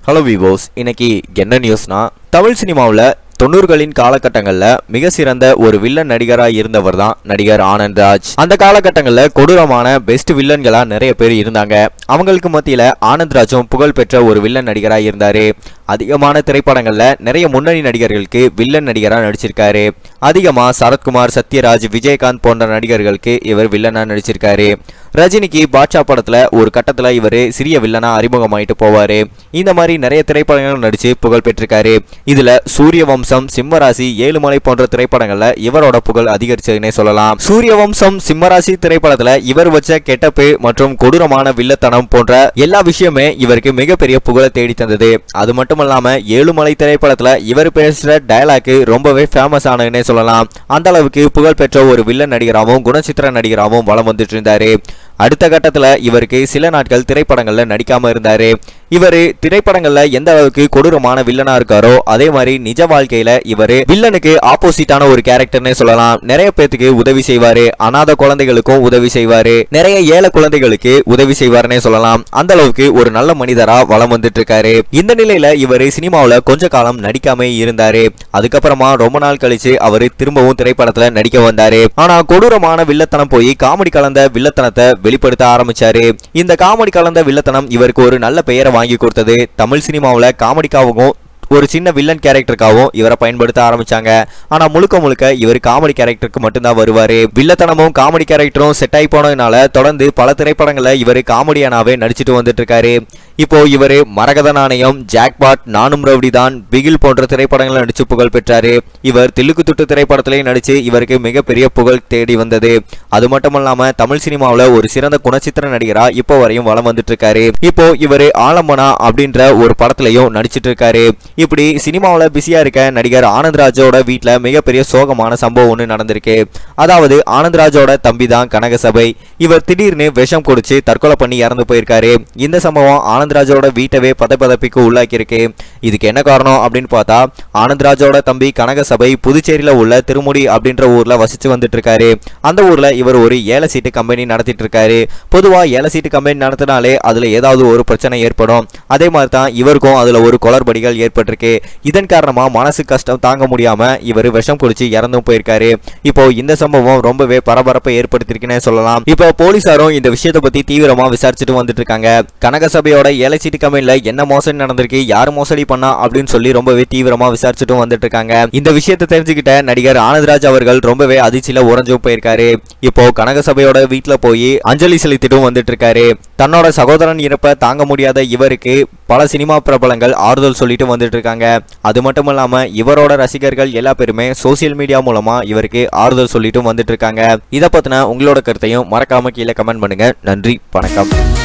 Hello விவோஸ், இன்னைக்கு என்ன நியூஸ்னா, தமிழ் சினிமாவில் 90களின் காலகட்டங்களில் மிக சிறந்த ஒரு வில்லன் நடிகராக இருந்தவர் தான் நடிகர் ஆனந்த்ராஜ். அந்த காலகட்டங்களில் கொடூரமான பெஸ்ட் வில்லன்களாக நிறைய பேர் இருந்தாங்க. அவங்களுக்கு மத்தியில் ஆனந்த்ராஜும் புகழ்பெற்ற ஒரு வில்லன் நடிகராக இருந்தார். அதிகமான திரைப்படங்களில் நிறைய முன்னணி நடிகர்களுக்கு வில்லன் நடிகராக நடிச்சிருக்காரு. அதிகமாக சரத்குமார், சத்யராஜ், விஜயகாந்த் போன்ற நடிகர்களுக்கு இவர் வில்லனாக நடிச்சிருக்காரு. ரஜினிக்கு பாட்ஷா படத்தில் ஒரு கட்டத்தில் இவர் சிறிய வில்லனாக அறிமுகமாயிட்டு போவார். இந்த மாதிரி நிறைய திரைப்படங்கள் நடித்து புகழ் பெற்றிருக்காரு. இதில் சூரியவம்சம், சிம்மராசி, ஏழுமலை போன்ற திரைப்படங்களில் இவரோட புகழ் அதிகரிச்சதுன்னே சொல்லலாம். சூரியவம்சம், சிம்மராசி திரைப்படத்தில் இவர் வச்ச கெட்டப்பு மற்றும் கொடூரமான வில்லத்தனம் போன்ற எல்லா விஷயமே இவருக்கு மிகப்பெரிய புகழை தேடி தந்தது. அது மட்டும் இல்லாமல் ஏழுமலை திரைப்படத்தில் இவர் பேசுகிற டயலாக் ரொம்பவே ஃபேமஸ் ஆனதுன்னே சொல்லலாம். அந்த அளவுக்கு புகழ்பெற்ற ஒரு வில்லன் நடிகராகவும் குணச்சித்திர நடிகராகவும் வலம் வந்துட்டு இருந்தாரு. அடுத்த கட்டத்தில் இவருக்கு சில நாட்கள் திரைப்படங்களில் நடிக்காம இருந்தாரு. இவர் திரைப்படங்களில் எந்த அளவுக்கு கொடூரமான வில்லனா இருக்காரோ அதே மாதிரி நிஜ வாழ்க்கையில இவர் வில்லனுக்கு ஆப்போசிட்டான ஒரு கேரக்டர்னே சொல்லலாம். நிறைய பேத்துக்கு உதவி செய்வாரு, அநாத குழந்தைகளுக்கும் உதவி செய்வாரு, நிறைய ஏழை குழந்தைகளுக்கு உதவி செய்வாருன்னே சொல்லலாம். அந்த அளவுக்கு ஒரு நல்ல மனிதரா வலம் வந்துட்டு இருக்காரு. இந்த நிலையில இவர் சினிமாவில் கொஞ்ச காலம் நடிக்காம இருந்தாரு. அதுக்கப்புறமா ரொம்ப நாள் கழிச்சு அவர் திரும்பவும் திரைப்படத்துல நடிக்க வந்தாரு. ஆனா கொடூரமான வில்லத்தனம் போய் காமெடி கலந்த வில்லத்தனத்தை வெளிப்படுத்த ஆரம்பிச்சாரு. இந்த காமெடி கலந்த வில்லத்தனம் இவருக்கு ஒரு நல்ல பெயரை வாங்கி கொடுத்தது. தமிழ் சினிமாவில் காமெடிக்காகவும் ஒரு சின்ன வில்லன் கேரக்டருக்காகவும் இவரை பயன்படுத்த ஆரம்பிச்சாங்க. ஆனா முழுக்க முழுக்க இவர் காமெடி கேரக்டருக்கு மட்டும்தான் வருவாரு. வில்லத்தனமும் காமெடி கேரக்டரும் செட் ஆகி போனதுனால தொடர்ந்து பல திரைப்படங்களில் இவர் காமெடியானாவே நடிச்சிட்டு வந்துட்டு இருக்காரு. இப்போ இவர் மரகத நாணயம், ஜாக்பாட், நானும் ரவுடி தான், பிகில் போன்ற திரைப்படங்களை நடிச்சு புகழ் பெற்றாரு. இவர் தில்லுக்கு துட்டு திரைப்படத்திலேயே நடிச்சு இவருக்கு மிகப்பெரிய புகழ் தேடி வந்தது. அது மட்டும் இல்லாம தமிழ் சினிமாவில் ஒரு சிறந்த குணச்சித்திர நடிகரா இப்போ வரையும் வலம் வந்துட்டு இருக்காரு. இப்போ இவர் ஆலம்பனா அப்படின்ற ஒரு படத்திலையும் நடிச்சிட்டு இருக்காரு. இப்படி சினிமாவில் பிஸியா இருக்க நடிகர் ஆனந்த்ராஜோட வீட்டில் மிகப்பெரிய சோகமான சம்பவம் ஒன்று நடந்திருக்கு. அதாவது ஆனந்த்ராஜோட தம்பி தான் கனகசபை. இவர் திடீர்னு விஷம் குடிச்சு தற்கொலை பண்ணி இறந்து போயிருக்காரு. இந்த சம்பவம் ஆனந்த்ராஜோட வீட்டவே பதப்பதப்பிக்கு உள்ளாக்கி இருக்கு. இதுக்கு என்ன காரணம் அப்படின்னு பார்த்தா, ஆனந்த்ராஜோட தம்பி கனகசபை புதுச்சேரியில உள்ள திருமுடி அப்படின்ற ஊர்ல வசிச்சு வந்துட்டு இருக்காரு. அந்த ஊர்ல இவர் ஒரு ஏல சீட்டு கம்பெனி நடத்திட்டு இருக்காரு. பொதுவா ஏல சீட்டு கம்பெனி நடத்தினாலே அதுல ஏதாவது ஒரு பிரச்சனை ஏற்படும். அதே மாதிரி தான் இவருக்கும் அதுல ஒரு குளறுபடிகள் ஏற்பட்டிருக்கு. இதன் காரணமா மனசு கஷ்டம் தாங்க முடியாம இவர் விஷம் குடிச்சு இறந்தும் போயிருக்காரு. இப்போ இந்த சம்பவம் ரொம்பவே பரபரப்பை ஏற்படுத்திருக்குன்னே சொல்லலாம். இப்போ போலீசாரும் இந்த விஷயத்தை பத்தி தீவிரமா விசாரிச்சுட்டு வந்துட்டு இருக்காங்க. கனகசபையோட ஏல சீட்டு கம்பெனில என்ன மோசடி நடந்திருக்கு, யாரு மோசடி பண்ணா அப்படின்னு சொல்லி ரொம்பவே தீவிரமா விசாரிச்சுட்டு வந்துட்டு இருக்காங்க. இந்த விஷயத்தை தெரிஞ்சுக்கிட்ட நடிகர் ஆனந்த்ராஜ் அவர்கள் ரொம்பவே அதிர்ச்சியில உறைஞ்சும் போயிருக்காரு. இப்போ கனகசபையோட வீட்டுல போய் அஞ்சலி செலுத்திட்டும் வந்துட்டு இருக்காரு. தன்னோட சகோதரன் இறப்ப தாங்க முடியாத இவருக்கு பல சினிமா பிரபலங்கள் ஆறுதல் சொல்லிட்டு வந்துட்டு இருக்காங்க. அது மட்டும் இல்லாம இவரோட ரசிகர்கள் எல்லா பேருமே சோசியல் மீடியா மூலமா இவருக்கு ஆறுதல் சொல்லிட்டு வந்துட்டு இருக்காங்க. இதை பத்தின உங்களோட கருத்தையும் மறக்காம கீழே கமெண்ட் பண்ணுங்க. நன்றி, வணக்கம்.